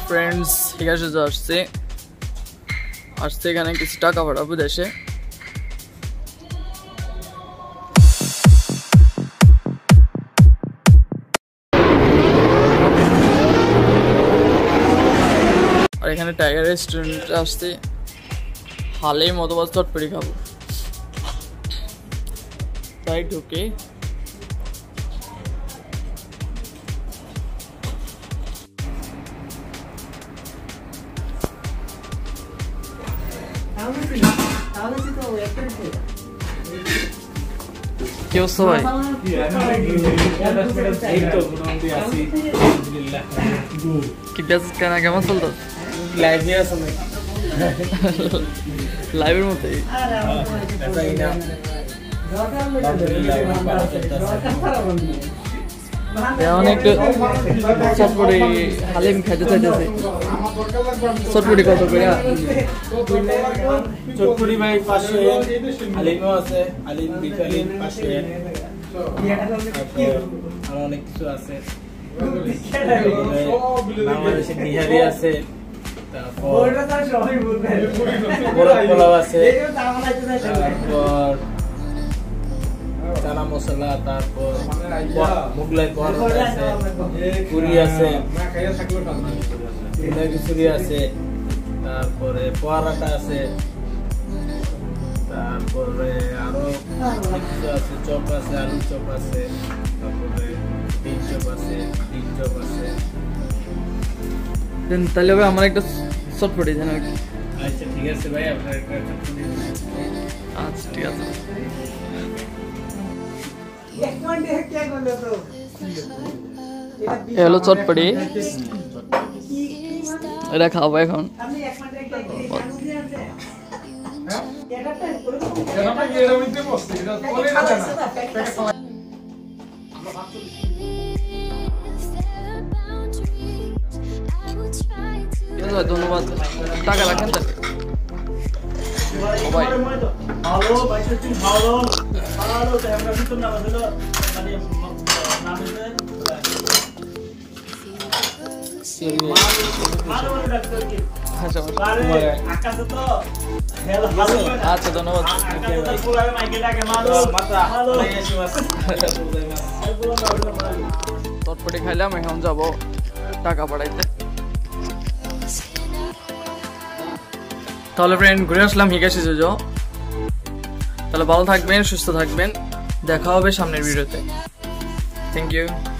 Friends হিগাশে আসছে এখানে কিছু টাকা পাঠাবো দেশে। আর এখানে টাইগার রেস্টুরেন্টে আসছে, হালেই মতবাদ চটপটি খাবো, তাই ঢুকে কি অবস্থা ভাই? কি বেশ কেনা কেমন চলতো? লাইভের মধ্যেই একটু চটপটি হালিম খাইতে চাইতেছে। চটপটি কত করে? চটপটি ভাই 500 হালিমও আছে, হালিম বিফ হালিম 500 আর অনেক কিছু আছে। বাংলাদেশে নিহারি আছে, তারপর পোলাও আছে, তারপর চানা মশলা, তারপর মোগলাই পরোটা আছে, পুরি আছে, খিচুড়ি আছে, তারপরে পরাটা আছে, তারপরে আরো কিছু আছে, চপ আছে, আলু চপ আছে, তারপরে ডিম চপ আছে, ডিম চপ আছে। তাহলে ভাই আমার একটা চটপটি দেন। আচ্ছা ঠিক আছে ভাই, আপনার একটা চটপটি। আচ্ছা ঠিক আছে। হ্যালো চটপটি, এটা খাবো এখন। ধন্যবাদ, টাকা রাখেন তাহলে। আচ্ছা ধন্যবাদ। চটপটি খাইলাম, এখন যাবো টাকা পাঠাইতে। তাহলে ফ্রেন্ড ঘুরে আসলাম হিগাশি জুজো। তাহলে ভালো থাকবেন, সুস্থ থাকবেন, দেখা হবে সামনের ভিডিওতে। Thank you.